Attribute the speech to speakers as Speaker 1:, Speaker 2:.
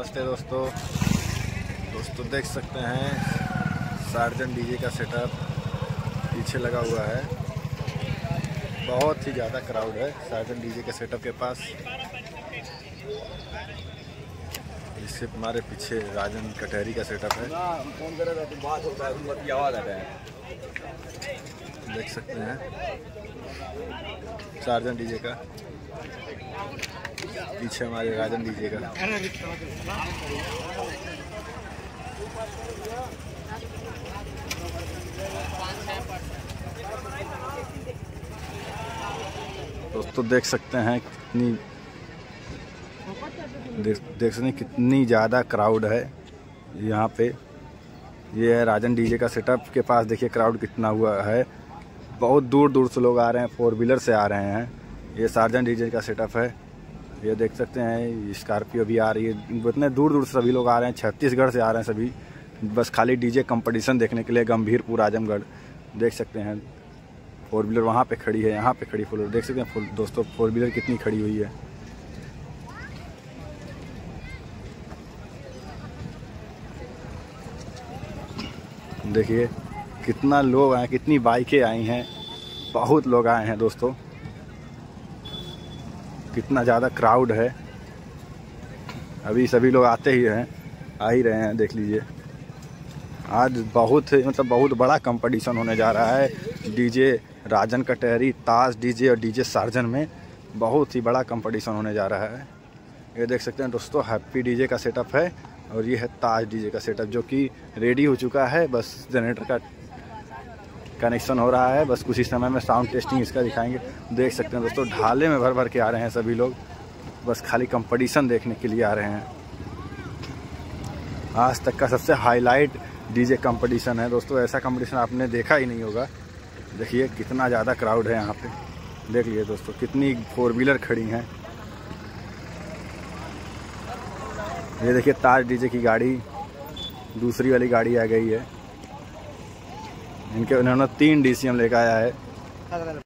Speaker 1: नमस्ते दोस्तों देख सकते हैं सार्जन डीजे का सेटअप पीछे लगा हुआ है। बहुत ही ज़्यादा क्राउड है सार्जन डीजे के सेटअप के पास। इससे हमारे पीछे राजन कटहरी का सेटअप है। देख सकते हैं सार्जन डीजे का, पीछे हमारे राजन डीजे का। दोस्तों देख सकते हैं कितनी ज़्यादा क्राउड है यहाँ पे। ये है राजन डीजे का सेटअप के पास। देखिए क्राउड कितना हुआ है, बहुत दूर दूर से लोग आ रहे हैं, 4 व्हीलर से आ रहे हैं। ये सार्जन डीजे का सेटअप है। ये देख सकते हैं स्कॉर्पियो भी आ रही है। इतने दूर दूर से सभी लोग आ रहे हैं, छत्तीसगढ़ से आ रहे हैं सभी, बस खाली डीजे कंपटीशन देखने के लिए। गंभीरपुर आजमगढ़ देख सकते हैं। 4 व्हीलर वहाँ पे खड़ी है, यहाँ पे खड़ी 4 व्हीलर देख सकते हैं दोस्तों। 4 व्हीलर कितनी खड़ी हुई है। देखिए कितना लोग आए, कितनी बाइकें आई हैं, बहुत लोग आए हैं दोस्तों। कितना ज़्यादा क्राउड है। अभी सभी लोग आते ही हैं, आ ही रहे हैं। देख लीजिए आज बहुत बड़ा कंपटीशन होने जा रहा है। डीजे राजन कटहरी, ताज डीजे और डीजे सार्जन में बहुत ही बड़ा कंपटीशन होने जा रहा है। ये देख सकते हैं दोस्तों हैप्पी डीजे का सेटअप है और ये है ताज डीजे का सेटअप, जो कि रेडी हो चुका है। बस जनरेटर का कनेक्शन हो रहा है, बस कुछ ही समय में साउंड टेस्टिंग इसका दिखाएंगे। देख सकते हैं दोस्तों ढाले में भर भर के आ रहे हैं सभी लोग, बस खाली कंपटीशन देखने के लिए आ रहे हैं। आज तक का सबसे हाईलाइट डीजे कंपटीशन है दोस्तों। ऐसा कंपटीशन आपने देखा ही नहीं होगा। देखिए कितना ज़्यादा क्राउड है यहाँ पे। देख लीजिए दोस्तों कितनी 4 व्हीलर खड़ी हैं। ये देखिए ताज डीजे की गाड़ी, दूसरी वाली गाड़ी आ गई है। उन्होंने 3 DCM लेकर आया है।